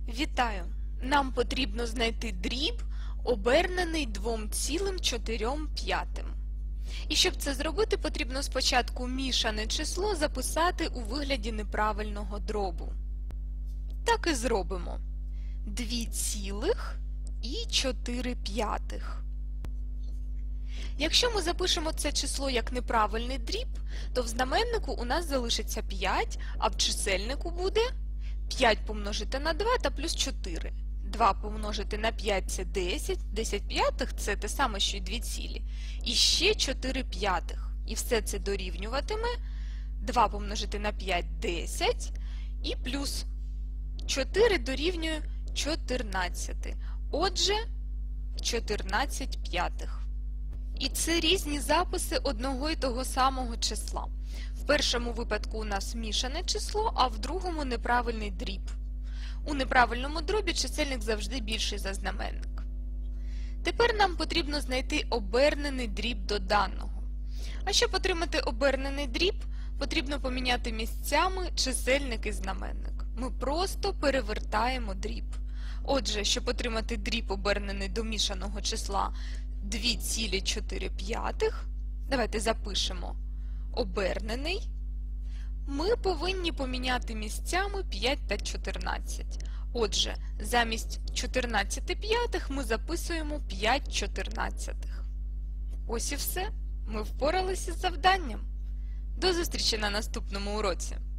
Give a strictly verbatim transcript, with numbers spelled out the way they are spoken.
Вітаю! Нам потрібно знайти дріб, обернений двом цілим чотирьом п'ятим. І щоб це зробити, потрібно спочатку мішане число записати у вигляді неправильного дробу. Так і зробимо. дві цілих і чотири п'ятих. Якщо ми запишемо це число як неправильний дріб, то в знаменнику у нас залишиться п'ять, а в чисельнику буде п'ять помножити на два та плюс чотири. два помножити на п'ять – це десять, десять п'ятих – це те саме, що й дві цілі. І ще чотири п'ятих. І все це дорівнюватиме два помножити на п'ять – десять, і плюс чотири дорівнює чотирнадцять. Отже, чотирнадцять п'ятих. І це різні записи одного і того самого числа. В першому випадку у нас мішане число, а в другому неправильний дріб. У неправильному дробі чисельник завжди більший за знаменник. Тепер нам потрібно знайти обернений дріб до даного. А щоб отримати обернений дріб, потрібно поміняти місцями чисельник і знаменник. Ми просто перевертаємо дріб. Отже, щоб отримати дріб, обернений до мішаного числа дві цілі чотири п'ятих, давайте запишемо обернений, ми повинні поміняти місцями п'ять та чотирнадцять. Отже, замість чотирнадцять п'ятих ми записуємо п'ять чотирнадцятих. Ось і все. Ми впоралися з завданням. До зустрічі на наступному уроці!